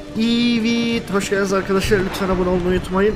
Evet, hoş geldiniz arkadaşlar. Lütfen abone olmayı unutmayın.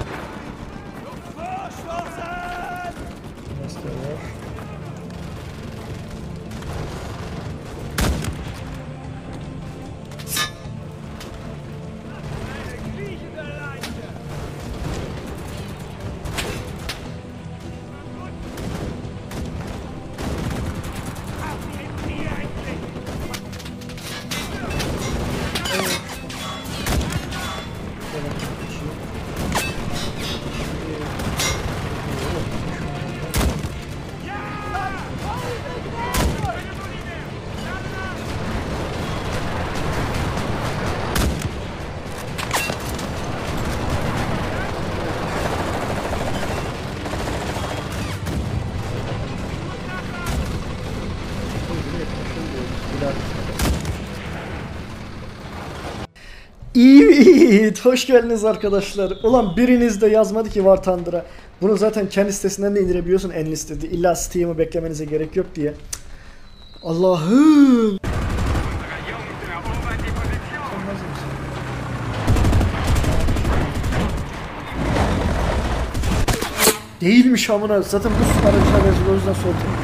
Evet, hoş geldiniz arkadaşlar. Ulan biriniz de yazmadı ki War Thunder'a. Bunu zaten kendi sitesinden de indirebiliyorsun en listede. İlla Steam'ı beklemenize gerek yok diye. Allah'ım. Değilmiş amına. Zaten bu aracılar yazılı, o yüzden sordum.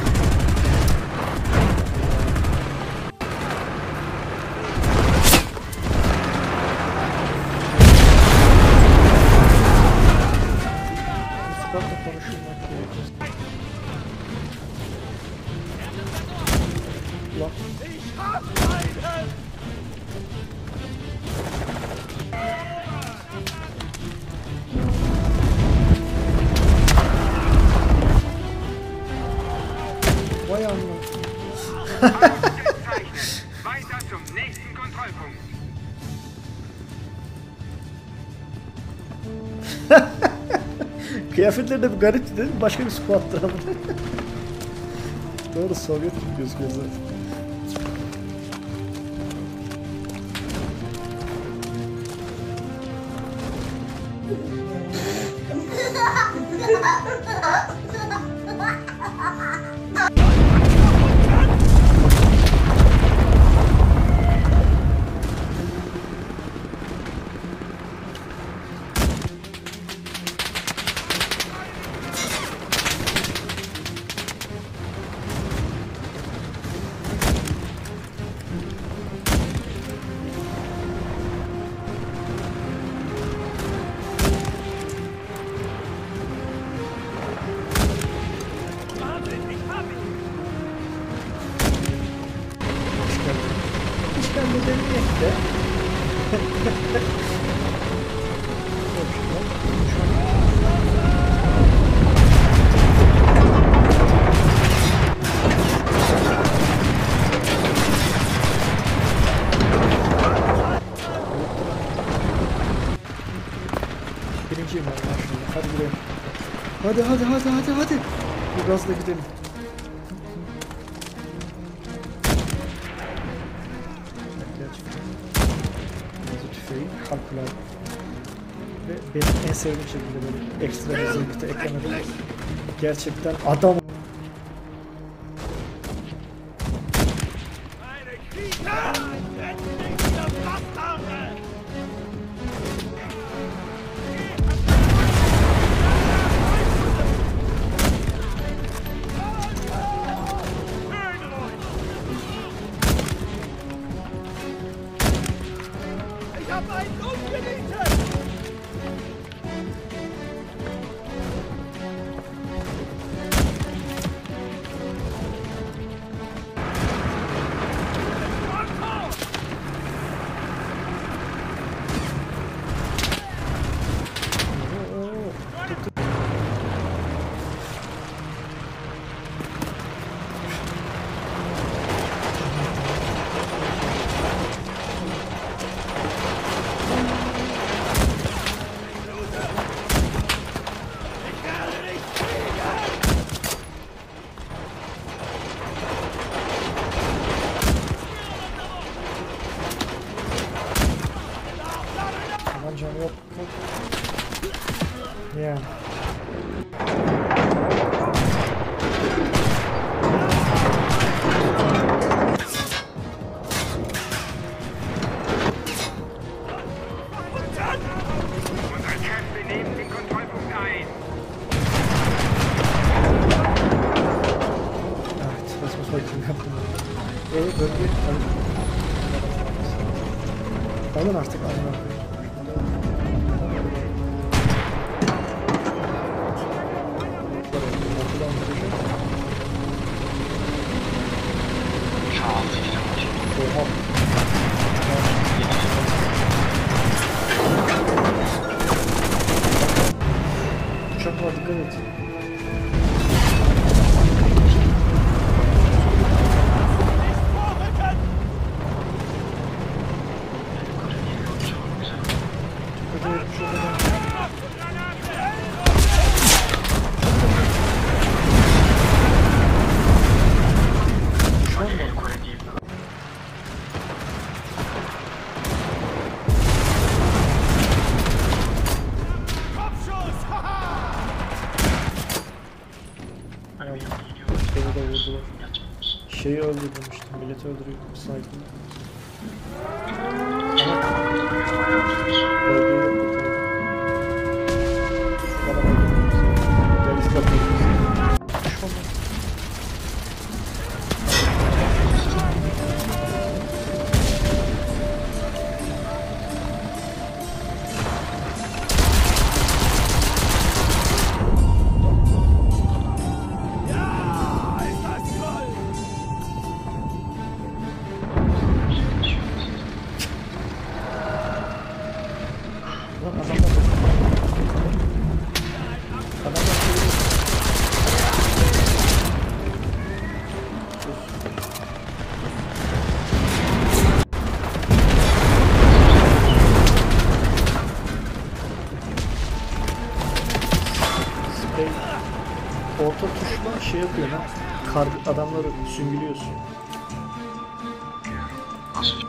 Vay amına. Kıyafetleri de bir garipti değil mi? Başka bir squattır ama. Doğru, Sovyet gibi gözüküyor zaten. Birinciyim ben şimdi. Hadi gidelim. Hadi. Bu gazla gidelim. Tüfeği harikulade. Ve benim en sevdiğim şekilde böyle ekstra bir zırhta eklemedim. Gerçekten adam. Canı yok. Yani. Alın artık aynen. Şu an 6 kilo var. Oha. Uçak var, dikkat et. Beni de vurdular. Şeyi öldürdüm işte, milleti öldürüyor. Saygın. Bölgeyi yok bakalım. Bana bakıyorum. Deniz bakıyorum. Şu an. Lan adamlar sprey orta tuşla şey yapıyor lan. Adamları süngülüyorsun. Nasıl?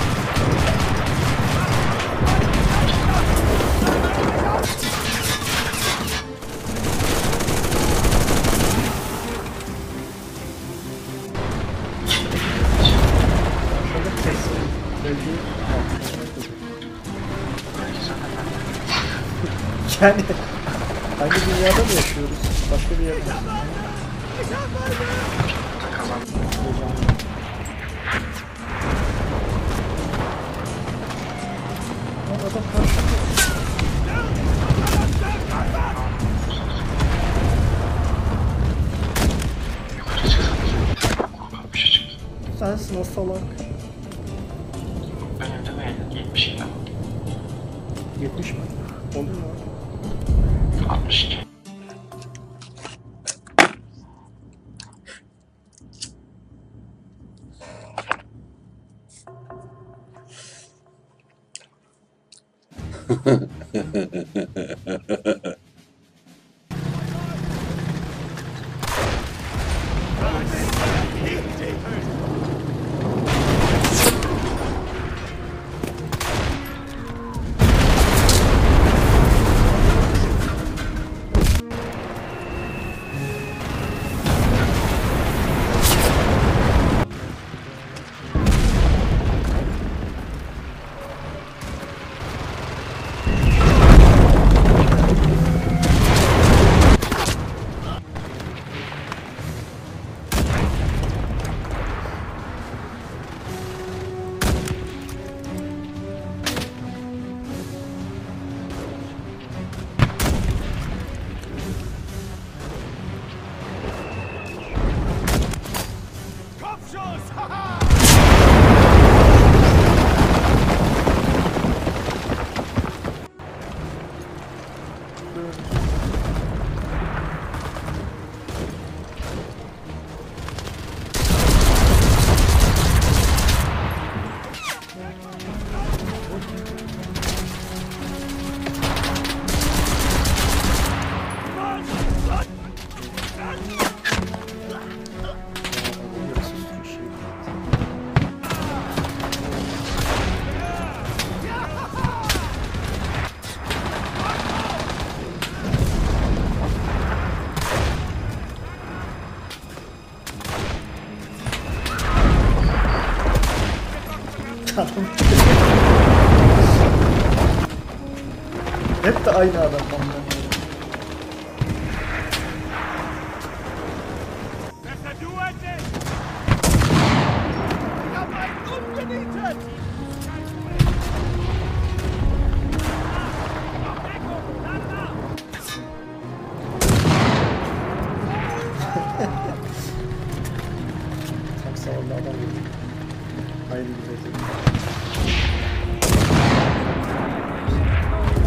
Yani hangi dünyada mı yaşıyoruz? Başka bir yerde mi? Lan adam karşımda. Sensin o salak. Benim de mi? 70 kilo. 70 mi? Olur mu? 62. Hep de aynı adam.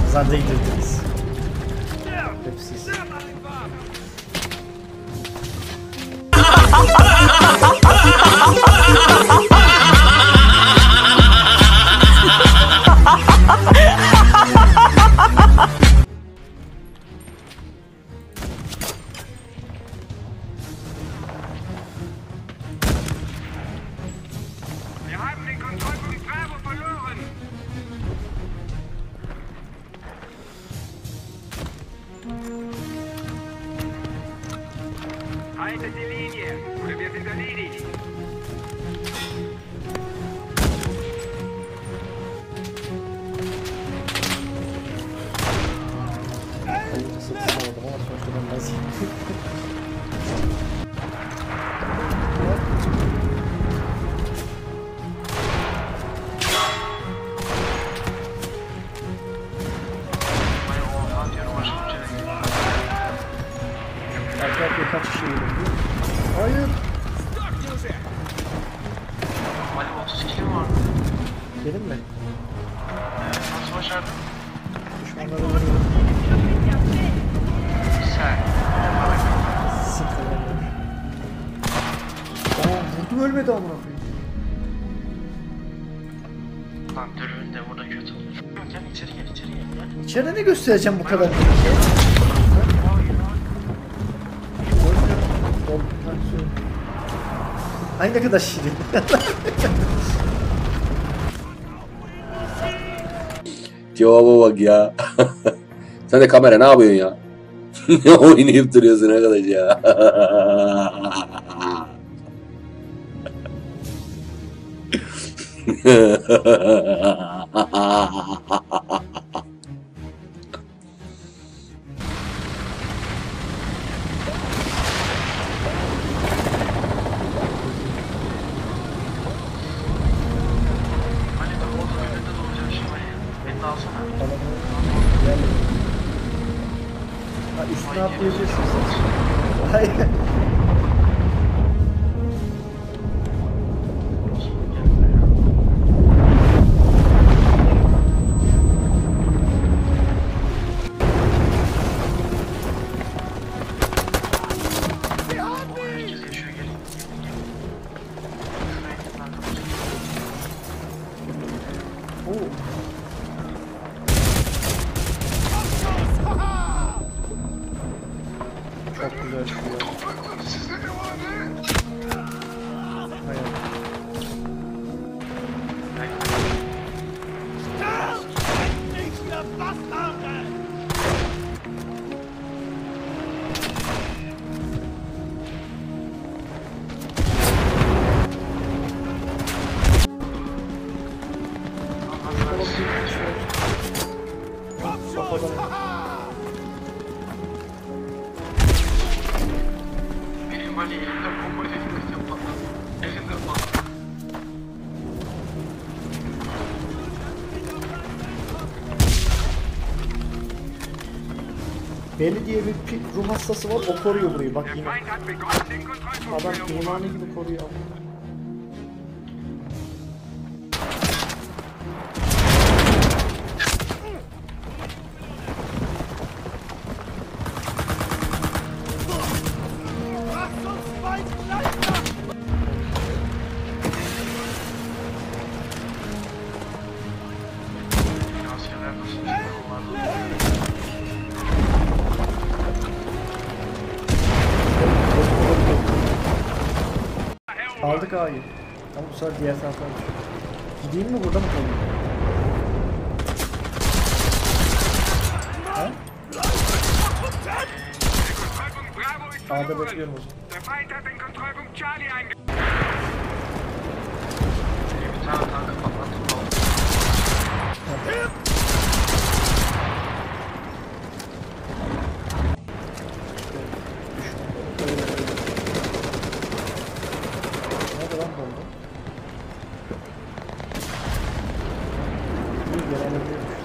Zaten indirdiniz. Hep siz. Wir haben den Kontrollpunkt Bravo verloren. Haltet die Linie, oder wir sind erledigt. Hayırlısı tutamadım ama sonuçta ben Nazi. Vay oha diyorum başka bir şey değil. Arka arkaya kaç kişi geliyor? Hayır. Vay 30 kilim vardı. Benim mi? Nasıl başardın? Düşmanlara vuruyorum. Sen. Sıkıyorum. Vurdum ölmedi amına koyayım. Lan dürbün de burada kötü olur. Gel içeri gel içeri gel. İçeride ne göstereceğim bu kadar? Ay ne kadar şirin. Cevaba bak ya. Sen de kamera ne yapıyorsun ya? Ne oynayıp duruyorsun arkadaş ya? Hani bak orada önünde duracağım şimdi. Beni de alsana. Ha, üstüne atlayabilirsin sen. Hayır. Herkes yaşıyor gelin. Şuraya gidin arkadaşlar. Oo. Çok güzel çıkıyor. Hayır. Benim Ali elimde bombayla gitmesi patladı. Elimde patladı. Belli diye bir Rum hastası var, o koruyor burayı. Bak Der yine. Feind hat begonnen, den Kontrollpunkt Adam zu erobern. imani gibi koruyor. Askerler nasıl bir onlar da. Aldık A'yı. Ama bu sefer diğer taraftan düşüyor. Gideyim mi burada mı kalayım? Ha? Kontrollpunkt Bravo ist A'da verloren. bekliyorum o zaman. Der Feind hat den Kontrollpunkt Charlie eingenommen. Bir tane tankı patlattım da oldu. Nerede lan bomba? İyi gelebiliyormuş.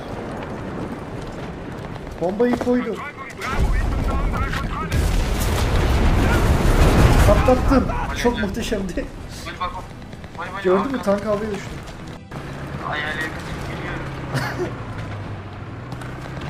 Bombayı koydum. Kontrollpunkt Bravo ist unter unserer Kontrolle. Patlattım. Çok muhteşemdi. Vay bak bak. Vay vay. Gördün mü? arka- Tank havaya düştü. Ay ay ay. Geliyorum.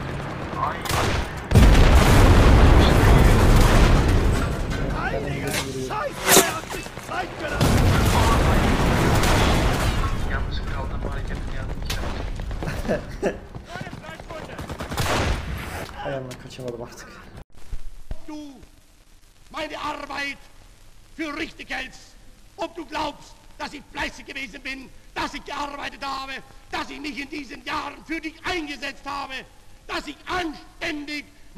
Ayağımdan kaçamadım artık. Du meine Arbeit für richtig hältst, ob du glaubst, dass ich fleißig gewesen bin, dass ich gearbeitet habe, dass ich mich in diesen Jahren für dich eingesetzt habe, dass ich anständig